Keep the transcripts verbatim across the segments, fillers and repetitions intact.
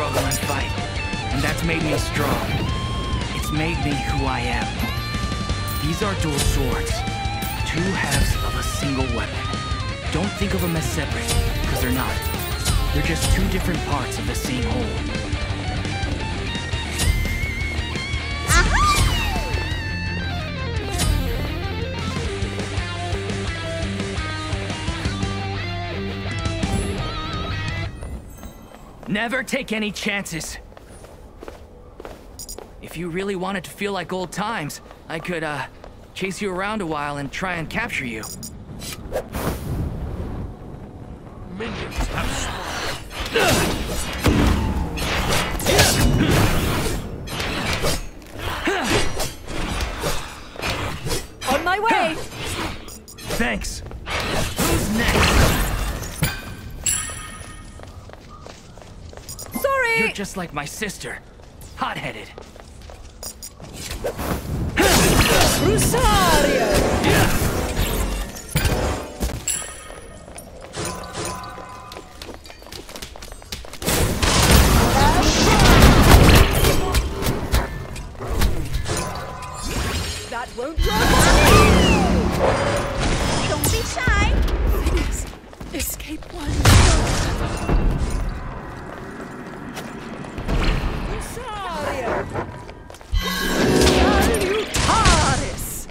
struggle and fight. And that's made me strong. It's made me who I am. These are dual swords. Two halves of a single weapon. Don't think of them as separate, because they're not. They're just two different parts of the same whole. Never take any chances. If you really wanted to feel like old times, I could, uh, chase you around a while and try and capture you. Minions have spawned. On my way! Thanks. Who's next? Sorry! You're just like my sister. Hot-headed. Rosario! That won't work! Don't be shy! Please, escape one. Rosario! Salutaris!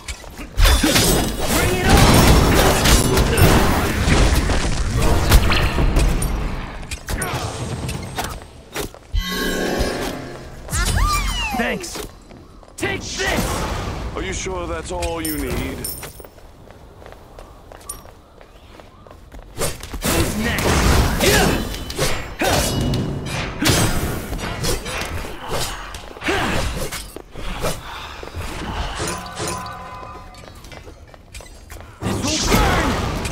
Bring it on! Thanks. Take this! Are you sure that's all you need? Who's next? This will burn!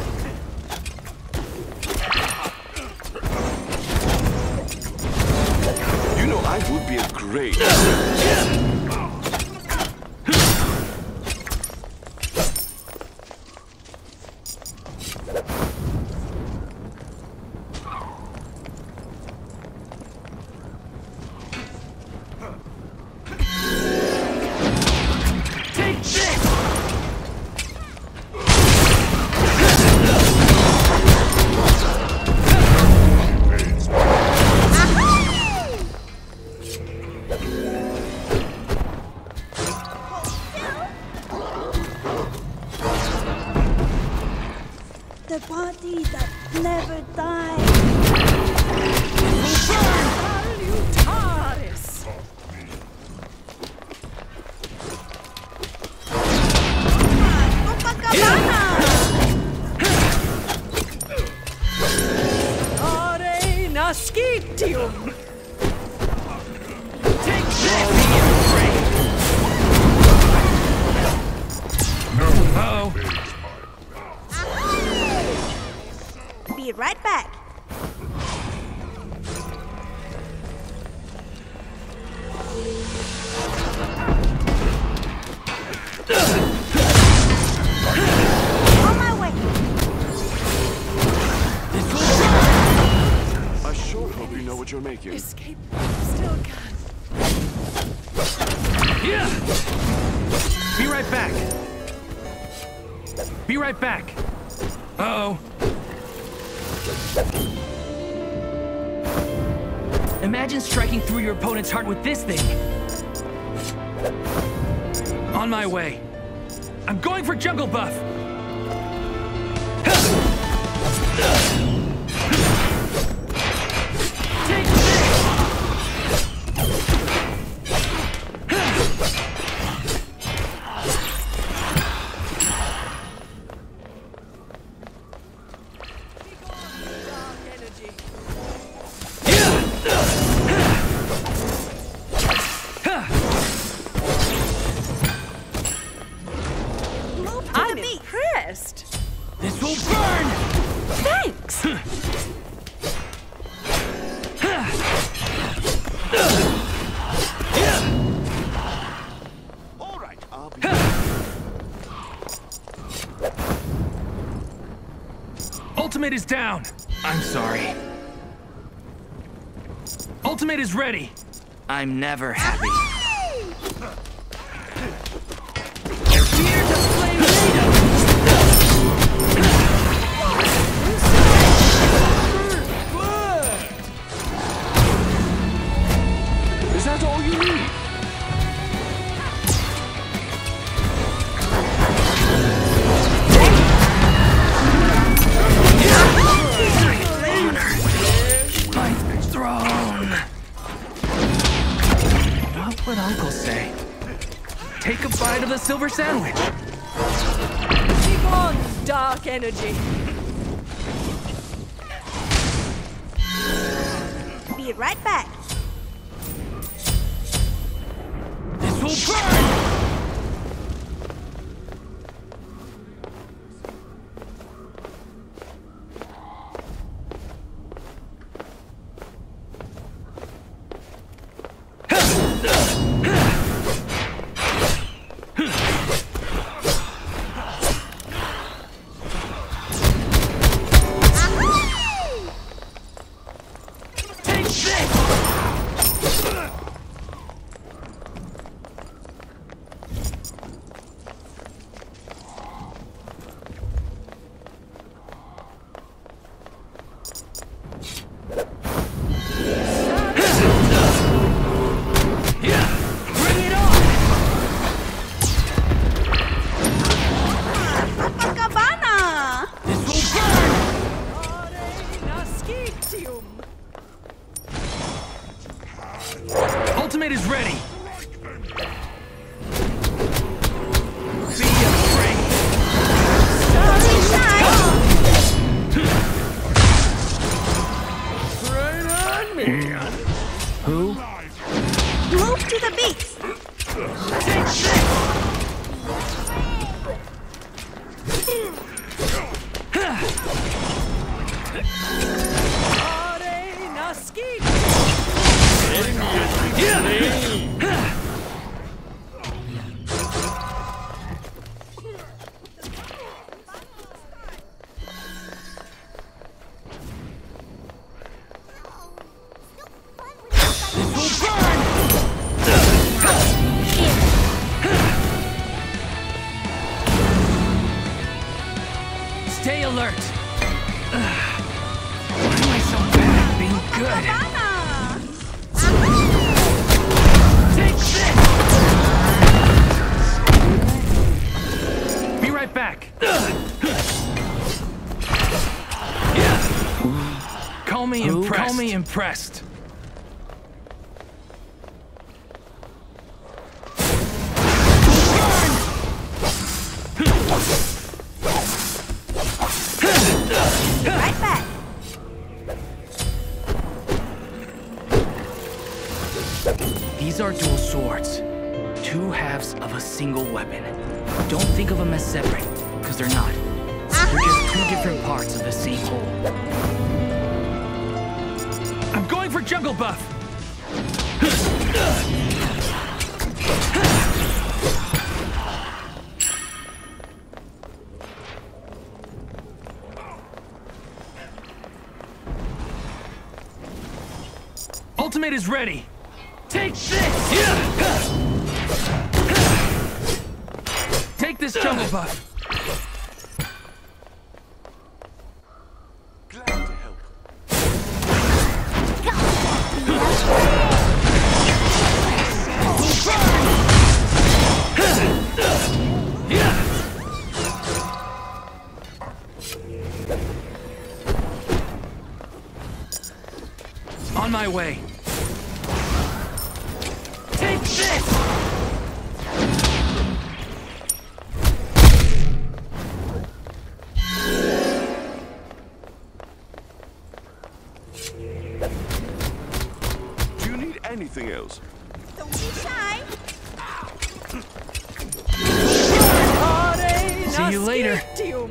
You know I would be a great... Take this! The body that never dies. Salutaris! Copacabana! Are nascitium! Take this! Uh-oh. Be right back. On my way. I sure hope you know what you're making. Escape still can. Yeah! Be right back. Be right back. Uh-oh. Imagine striking through your opponent's heart with this thing. On my way. I'm going for Jungle Buff. Take this! Dark energy. Move to I'm the beat. impressed. This will burn! Thanks. All right, I'll be... Ultimate is down. I'm sorry. Ultimate is ready. I'm never happy. Here to play NATO. Is that all you need? My throne. What would Uncle say? Take a bite of the silver sandwich. Keep on, dark energy. Be right back. This will burn! Take this! Copacabana! This will burn! Nascitium. Ultimate is ready. Be afraid. Sorry, shy. Right on me. Who? Move to the beat. Take this! Are nascitium. Stay alert. Ugh. Why am I so bad at being good? Take this! Be right back. Call me impressed. Call me impressed. Right back. These are dual swords. Two halves of a single weapon. Don't think of them as separate, because they're not. They're just two different parts of the same whole. I'm going for Jungle Buff! Ultimate is ready! Take this! Take this Jungle Buff! Glad to help. On my way. Take this! Do you need anything else? Don't be shy. Are See you later. nascitium.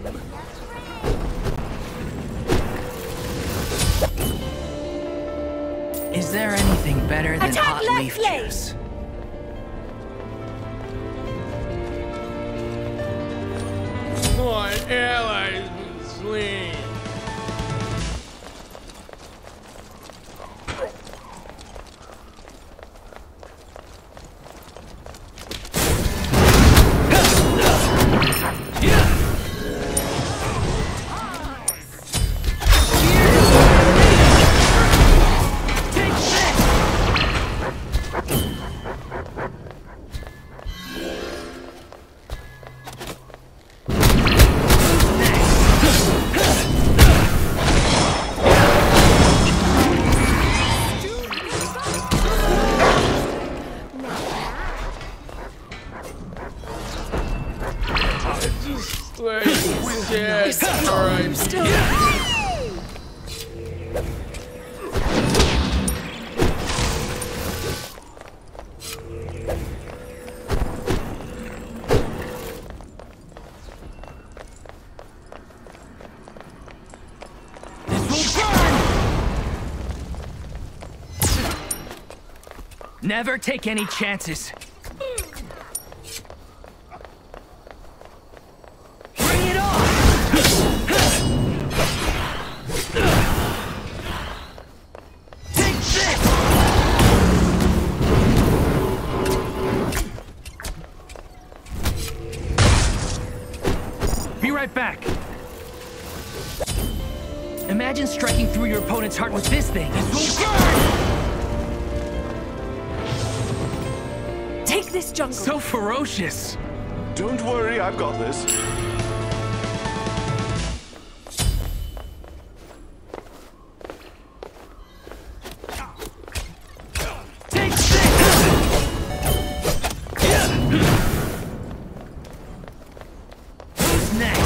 Is there anything better than Attack hot left leaf lane. juice? My allies been slain. Never take any chances. Bring it on! Take this! Be right back. Imagine striking through your opponent's heart with this thing. It will burn! Take this, jungle. So ferocious. Don't worry, I've got this. Take this! Who's next?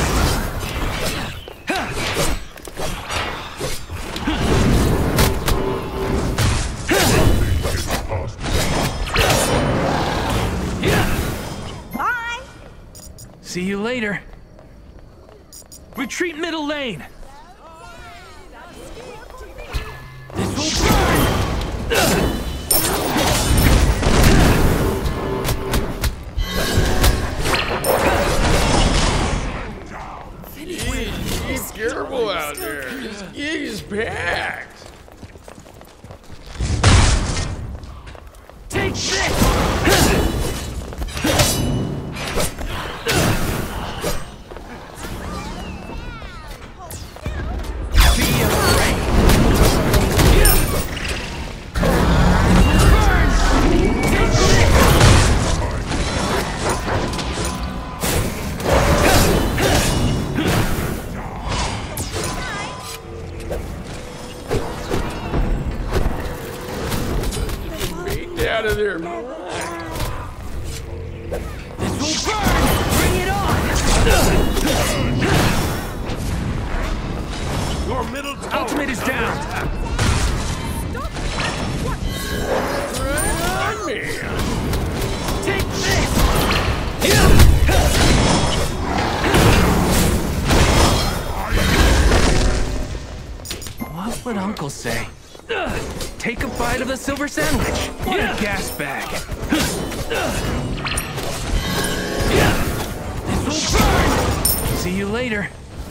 See you later. Retreat middle lane. This will burn. Be careful out there. This gig is packed. Take this. Out of there, man. This will burn! Bring it on! Your middle tower. Ultimate is down! Right on me. Take this! What would Uncle say? Take a bite of the silver sandwich. What a gas bag. This will burn! See you later.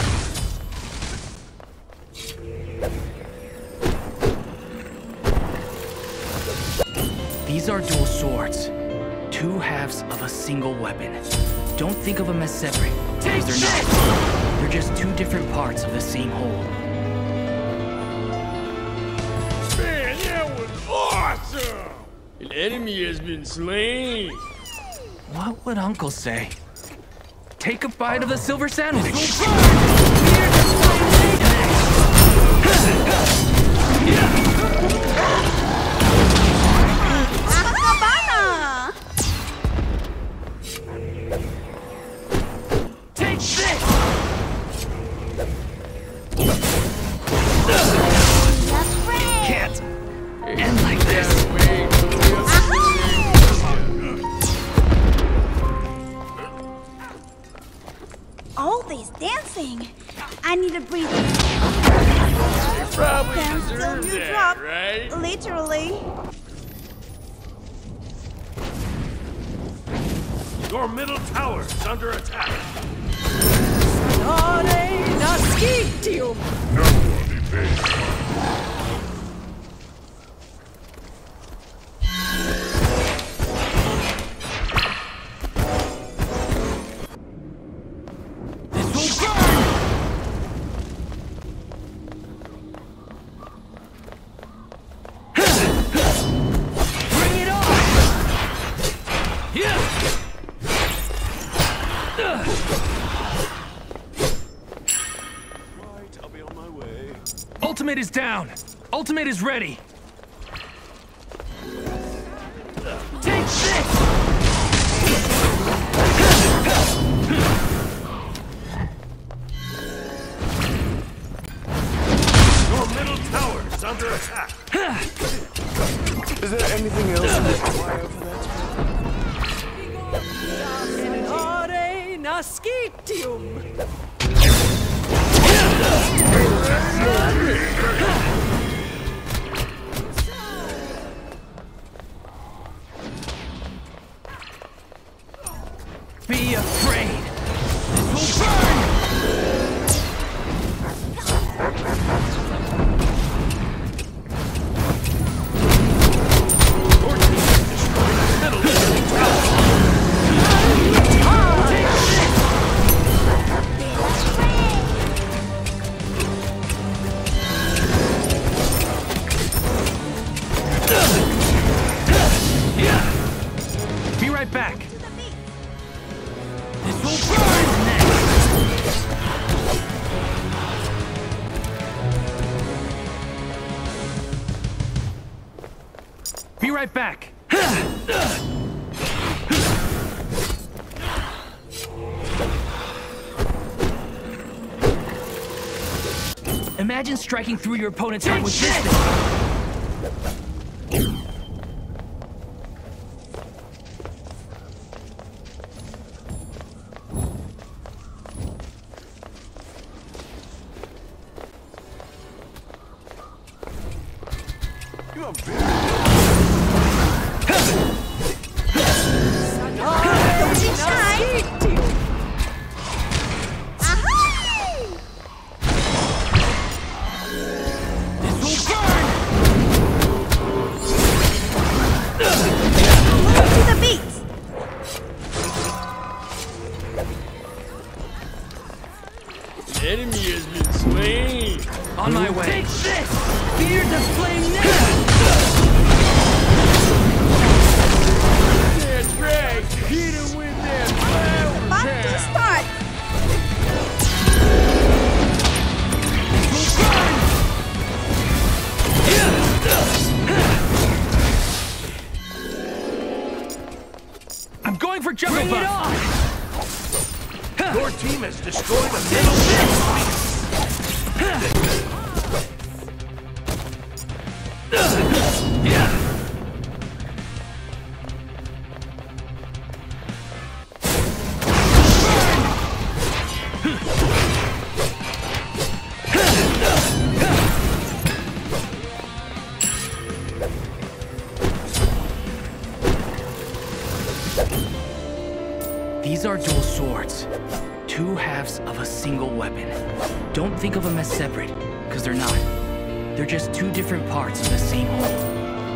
These are dual swords. Two halves of a single weapon. Don't think of them as separate, because they're not. They're just two different parts of the same whole. Man, that was awesome! An enemy has been slain. What would Uncle say? Take a bite of the silver sandwich. Cabana! Take this! That's right. Can't end like this. All this dancing. I need to breathe. Probably Dance till deserve you that, drop. right? Literally. Your middle tower is under attack. Dare nascitium. Right, I'll be on my way. Ultimate is down. Ultimate is ready. Take this! Your middle tower under attack. Is there anything else you require for that? Menare nascitium. Be afraid. This will burn. Be right back. This will burn next. Be right back. Imagine striking through your opponent's heart with this thing. You are very... The enemy has been slain. On my way. Take this! Fear the flame now! That's right. Hit him with that flower About to start. I'm going for Jungle Bring it Buff! on! Your team has destroyed a middle These are dual swords. Two halves of a single weapon. Don't think of them as separate, because they're not. They're just two different parts of the same whole.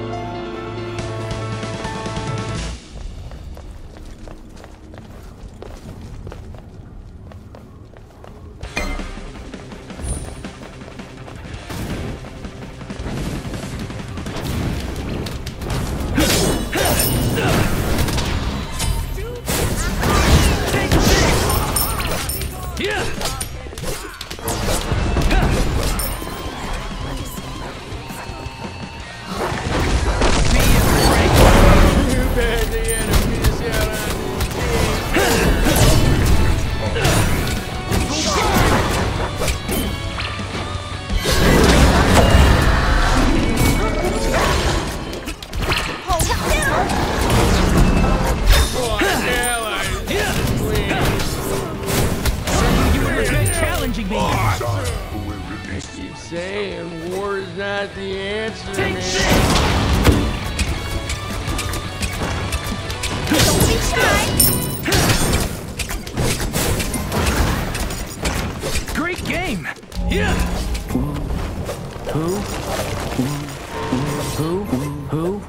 Saying war is not the answer, Take man. this! Don't be shy. Great game! Yeah! Who? Who? Who?